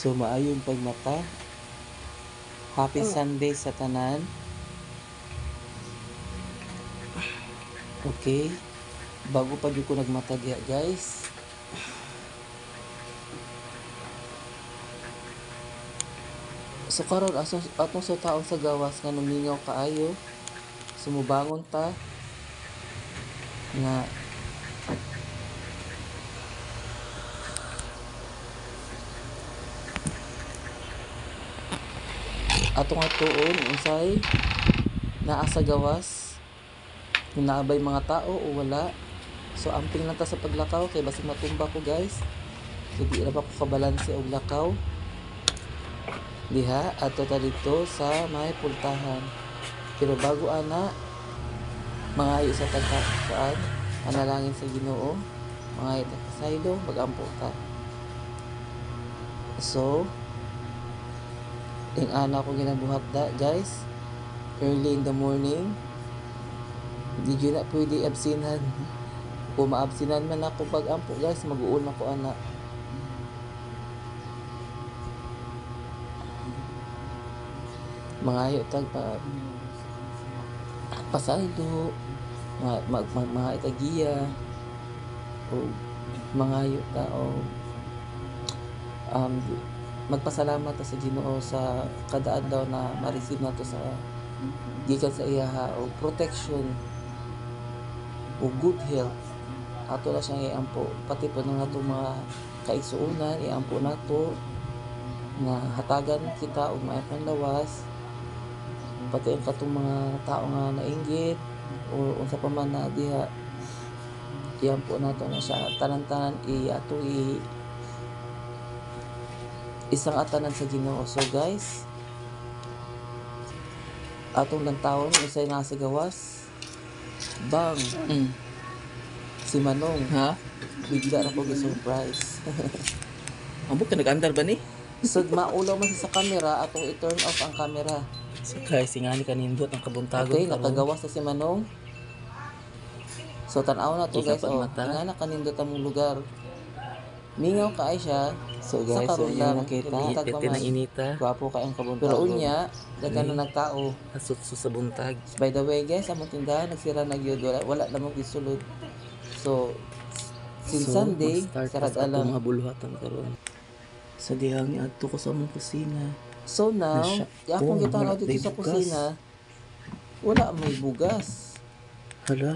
So maayon pagmata. Happy Sunday sa tanan. Okay. Bago pa jud ko nagmata diha, guys. So karon atong sa taong sa gawas nga numingaw kaayo. Sumubangon ta nga atong atuon unsay naa sa gawas, kung naabay mga tao o wala. So amping lang ta sa paglakaw kay basig matumba ko, guys. So di ra ba ko kabalanse og lakaw diha ato ta dito sa may pultahan. Pero bago ana mangayo sa tagkaan, panalangin sa Ginoo, mangayo ta kasaylo, magampo ta. So ang ana ko ginabuhat da, guys, early in the morning. Di yun na pwede absinan. Kung maabsinan man ako pag-ampo, guys, mag-uul na ko ana. Mangayo tag pasaylo, mga itagiya, o mangayo ta o magpasalamat ta sa Ginoo sa kada adlaw na ma-receive nato sa gikan sa iyaha o protection o good health. Ato na siyang iampo, pati pa ng atong mga kaigsuunan, iampo nato na hatagan kita og maayong panlawas, pati ang katong mga tao nga nainggit o unsa pa man na diha, iampo nato na siya tanan-tanan ato isang atanan sa Ginoo. So guys, atong lantawon usay na sa gawas. Bang. Si Manong, ha? Bigla na ko gi-surprise. Amo ka nag-andar ba ni? So maulaw man sa camera, atong i-turn off ang camera. So guys, ingani kanindot ang kabuntagon. Okay, nakagawas na si Manong. So tan-aw na to, guys. Oh, ingana kanindot ang lugar. Mingaw kaay siya. So guys, so yun nakita. Inita. Gwapo kay ang kabuntagon. Pero unya, daghan na nagtao. Asot sa buntag. By the way, guys, among tindahan nagsira na gyud, wala na mo gisulod. So since Sunday, karat alam mga buluhatan karon. Sa dihang ni adto ko sa among kusina. So now, akong gitanaw dito sa kusina, wala may bugas. Hala.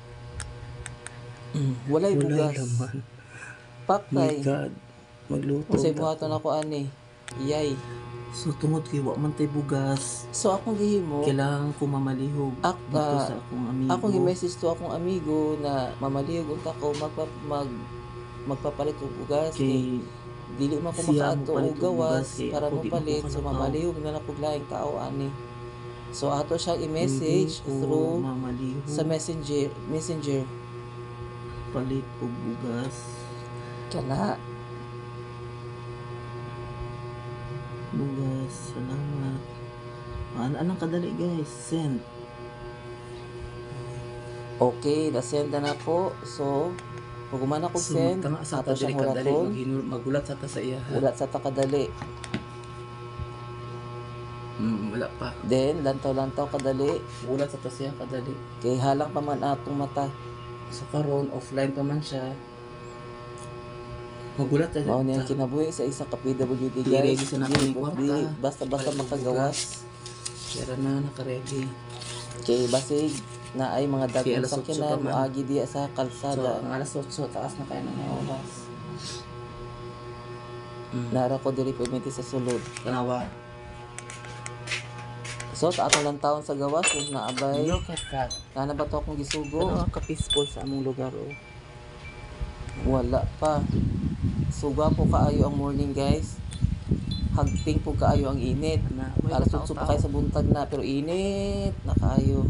Walay bugas. Laman. Paktay. My God. Magluto. Kasi buhaton ako ani. Iyay. So tungod kay wa man tay bugas. So akong gihimo, kailangan ko mamalihog dito sa akong amigo. Akong gi-message to akong amigo na mamalihog unta ko magpapalit og bugas. Kay dili man ko makaato og gawas para mapalit. So mamalihog na ako laing tao ani. So ato siya i-message through sa messenger. Palit og bugas. Kana. Bugas, salamat. Anong kadali, guys? Send. Okay, na-send na ko. So, pag umana ko send, ato siyang hulaton. Magulat sa ta sa iya. Ulat sa ta kadali. Wala pa. Then, lantaw-lantaw kadali. Ulat sa ta siya kadali. Kay halang pa man atong mata. So karon offline pa man siya. Magulat na. Mao niyang kinabuhi sa isa ka PWD, guys. Basta-basta makagawas. Kaya na naka-ready. Kay basig na ay mga dagang sakyanan moagi diya sa kalsada. So, ang alas 8 taas na kayo ng oras. Nara ko diri permiti sa sulod. Tanawa. So, ato lang taon sa gawas kung naabay. Look at that. Nana ba to akong gisugo? Ano ka peaceful sa among lugar, oh. Wala pa. So, gwapo kaayo ang morning, guys. Hagping po kaayo ang init. Alas 8 pa kayo sa buntag na, pero init na kaayo.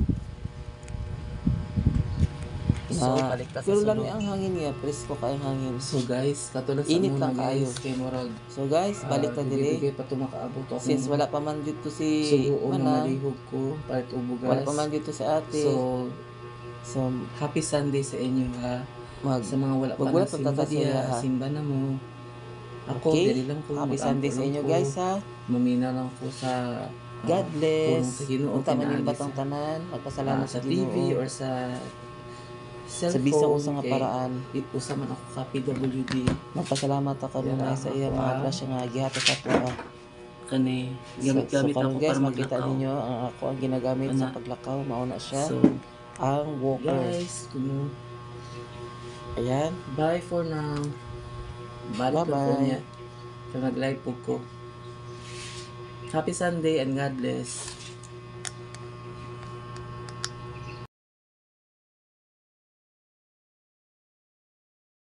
So, balik ta sa pero sulod. lami ang hangin niya, presko kayong hangin. So guys, katulad sa init lang kaayo. Kay Morag. So guys, balik ta dili. Dili pa makaabot ako. Since wala pa man dito si Manang, malihog ko, part o bugas. Wala pa man dito si ate. So happy Sunday sa inyo, ha. Sa mga wala pa na simba diya, simba na mo. Ako, Okay? dili lang ko. Happy Sunday sa inyo mag-ampo guys lang ko. ha. Mamina lang ko sa God bless. pulong sa Ginoo. Unta man yung pinaagi batang sa- tanan. Magpasalamat sa sa TV Ginoo. or sa Sa cellphone. bisang usa nga kay paraan. usa man ako ka PWD. Magpasalamat ako Yeah, nung sa iya ako, mga ah. grasya nga gihatag sa ato. Kani, So gamit-gamit karon ako guys, para makita maglakaw. ninyo ang ako ang ginagamit sa Ana. paglakaw. Mauna siya. So, Ang walker. guys, Ayan. bye for now. Balik po Bye-bye. niya. Kaya mag-live po ko. Happy Sunday and God bless.